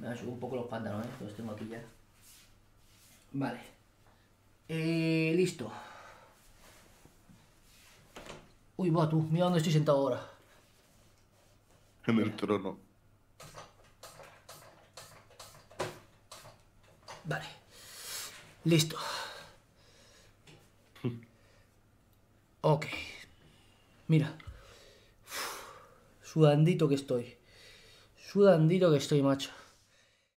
Me voy a subir un poco los pantalones, que los tengo aquí ya. Vale. Listo. Uy, va tú, mira dónde estoy sentado ahora. En el Mira. trono. Vale. Listo. Ok. Mira. Uf, sudandito que estoy. Sudandito que estoy, macho.